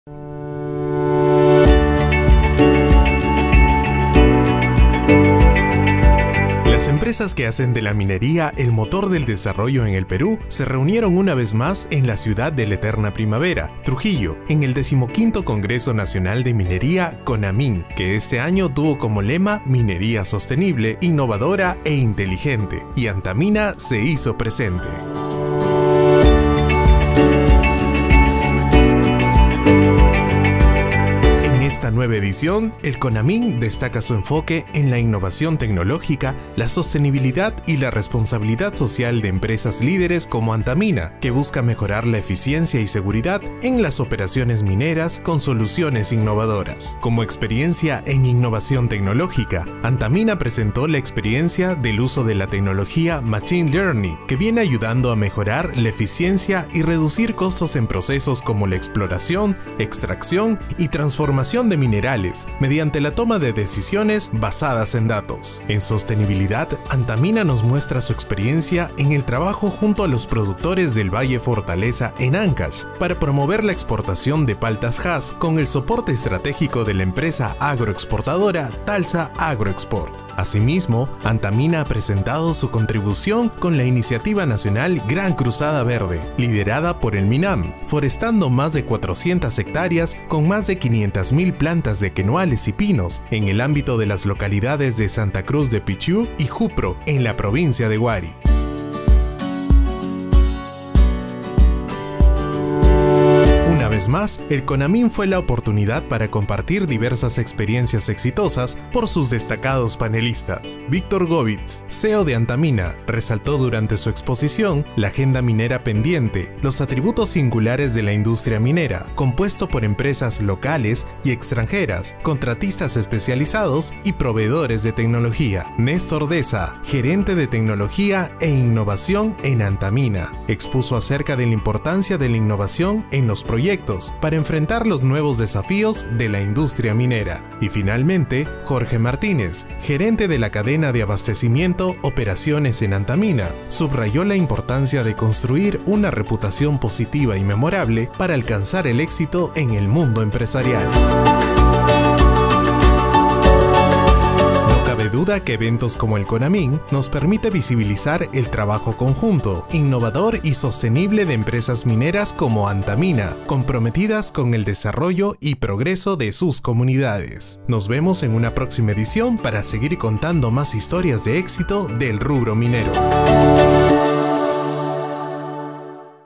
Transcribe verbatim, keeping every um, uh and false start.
Las empresas que hacen de la minería el motor del desarrollo en el Perú se reunieron una vez más en la ciudad de la eterna primavera, Trujillo, en el decimoquinto Congreso Nacional de Minería CONAMIN, que este año tuvo como lema Minería Sostenible, Innovadora e Inteligente, y Antamina se hizo presente. En esta nueva edición, el CONAMIN destaca su enfoque en la innovación tecnológica, la sostenibilidad y la responsabilidad social de empresas líderes como Antamina, que busca mejorar la eficiencia y seguridad en las operaciones mineras con soluciones innovadoras. Como experiencia en innovación tecnológica, Antamina presentó la experiencia del uso de la tecnología Machine Learning, que viene ayudando a mejorar la eficiencia y reducir costos en procesos como la exploración, extracción y transformación de minerales mediante la toma de decisiones basadas en datos. En sostenibilidad, Antamina nos muestra su experiencia en el trabajo junto a los productores del Valle Fortaleza en Ancash para promover la exportación de paltas Hass con el soporte estratégico de la empresa agroexportadora Talsa Agroexport. Asimismo, Antamina ha presentado su contribución con la iniciativa nacional Gran Cruzada Verde, liderada por el MINAM, forestando más de cuatrocientas hectáreas con más de quinientas mil plantas de quenuales y pinos en el ámbito de las localidades de Santa Cruz de Pichiú y Jupro, en la provincia de Huari. Una vez más, el CONAMIN fue la oportunidad para compartir diversas experiencias exitosas por sus destacados panelistas. Víctor Govitz, C E O de Antamina, resaltó durante su exposición la agenda minera pendiente, los atributos singulares de la industria minera, compuesto por empresas locales y extranjeras, contratistas especializados y proveedores de tecnología. Néstor Deza, gerente de tecnología e innovación en Antamina, expuso acerca de la importancia de la innovación en los proyectos para enfrentar los nuevos desafíos de la industria minera. Y finalmente, Jorge Martínez, gerente de la cadena de abastecimiento Operaciones en Antamina, subrayó la importancia de construir una reputación positiva y memorable para alcanzar el éxito en el mundo empresarial. No cabe duda que eventos como el CONAMIN nos permite visibilizar el trabajo conjunto, innovador y sostenible de empresas mineras como Antamina, comprometidas con el desarrollo y progreso de sus comunidades. Nos vemos en una próxima edición para seguir contando más historias de éxito del rubro minero.